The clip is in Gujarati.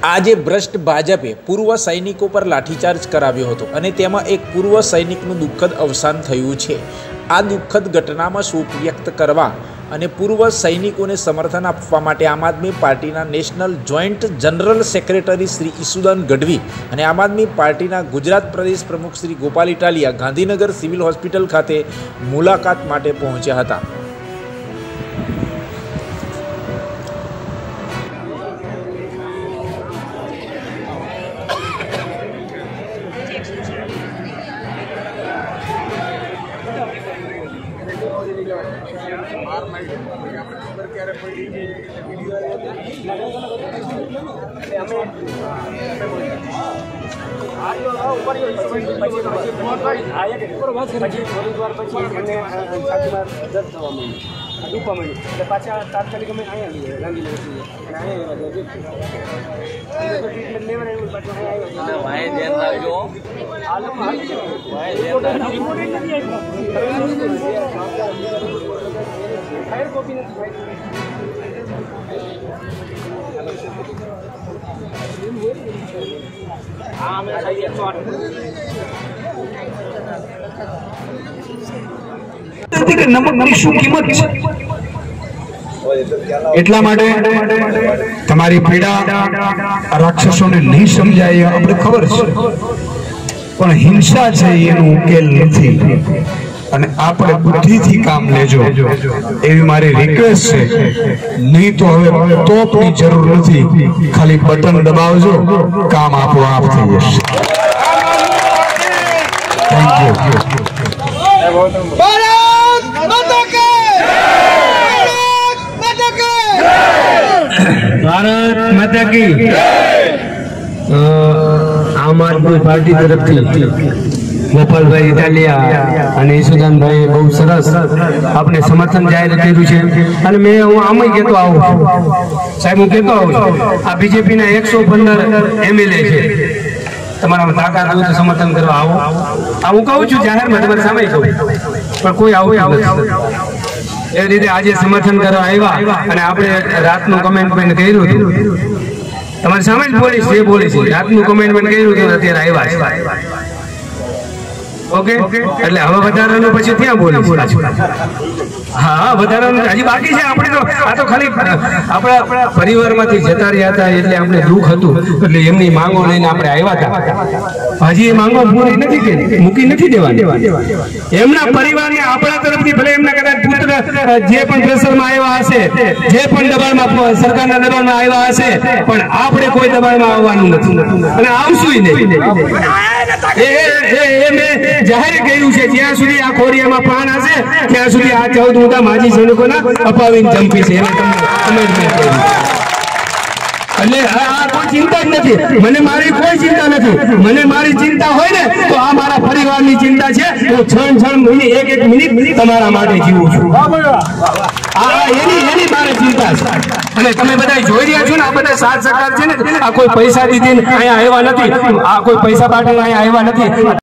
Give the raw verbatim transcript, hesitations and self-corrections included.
આજે ભ્રષ્ટ ભાજપે પૂર્વ સૈનિકો પર લાઠીચાર્જ કરાવ્યો હતો અને તેમાં એક પૂર્વ સૈનિકનું દુઃખદ અવસાન થયું છે। આ દુઃખદ ઘટનામાં શોક વ્યક્ત કરવા અને પૂર્વ સૈનિકોને સમર્થન આપવા માટે આમ આદમી પાર્ટીના national joint general secretary Shri Isudan Gadhvi અને આમ આદમી પાર્ટીના ગુજરાત પ્રદેશ પ્રમુખ શ્રી ગોપાલ ઇટાલિયા ગાંધીનગર સિવિલ હોસ્પિટલ ખાતે મુલાકાત માટે પહોંચ્યા હતા। तात्कालिक अमे अँ गांधीनगर फायर कॉपी हाँ मैं सही एक सौ आठ नमकनी શું કિંમત છે એટલા માટે તમારી પીડા રાક્ષસોને નહીં સમજાય આપણે ખબર છે પણ હિંસા છે એનો ઉકેલ નથી અને આપણે બુદ્ધિથી કામ લેજો એવી મારી રિક્વેસ્ટ છે। નહીં તો હવે તોપની જરૂર નથી, ખાલી બટન દબાવજો, કામ આપોઆપ થઈ જશે। Thank you. भारत माता की आम आदमी पार्टी तरफ थी गोपाल भाई इटालिया અને ઈસુદાન ભાઈ બહુ સરસ આપણે સમર્થન જાહેર કર્યું છે અને મેં હું આમ કહેતો આવું સાહેબ હું કહેતો આવું આ બીજેપી ના એકસો પંદર એમએલએ છે, તમારા તાકાત હોય તો સમર્થન કરવા આવો। આ હું કહું છું જાહેરમાં, તમારી સામે કહું, પણ કોઈ આવું નથી। એ રીતે આજે સમર્થન કરવા આવ્યા અને આપણે રાતનું કમેન્ટમેન્ટ કર્યું હતું, તમારી સામે જ બોલીશ જે બોલીશ, રાતનું કમેન્ટમેન્ટ કર્યું હતું અત્યારે આવ્યા છે। ઓકે, એટલે હવે વધારાનું પછી ત્યાં બોલીશ। હા વધારાનું હજી બાકી છે। આપણે તો આ તો ખાલી આપણા પરિવારમાંથી જતા રહ્યા હતા એટલે આપણે દુઃખ હતું એટલે એમની માંગો લઈને આપણે આવ્યા હતા। હજી એ માંગો પૂરી નથી કે મૂકી નથી દેવાની, એમના પરિવારને આપણા તરફથી ભલે એમના કદાચ પુત્ર જે પણ પ્રેશરમાં આવ્યા હશે, જે પણ દબાણમાં સરકારના દબાણમાં આવ્યા હશે, પણ આપણે કોઈ દબાણમાં આવવાનું નથી અને આવશું નહીં। એ મેં જાહેર કર્યું છે, જ્યાં સુધી આ ખોડિયામાં પ્રાણ હશે ત્યાં સુધી આ ચૌદ મુદ્દા માજી સૈનિકોના અપાવીને ચંપી છે। એટલે આ કોઈ ચિંતા જ નથી, મને મારી કોઈ ચિંતા નથી। મને મારી ચિંતા હોય ને તો આ મારા પરિવારની ચિંતા છે। હું છણ છણ મહિને એક એક મિનિટ તમારા માટે જીવું છું। આ એની એની મારે ચિંતા છે અને તમે બધા જોઈ રહ્યા છો ને, આ બધા સાથ સહકાર છે ને, આ કોઈ પૈસા દીધી અહીંયા આવ્યા નથી, આ કોઈ પૈસા માટે અહીંયા આવ્યા નથી।